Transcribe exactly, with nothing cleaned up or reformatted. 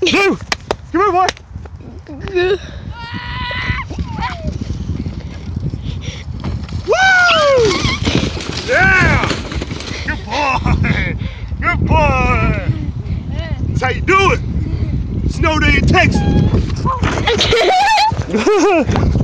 Come here, boy. Woo! Yeah! Good boy! Good boy! That's how you do it! Snow day in Texas!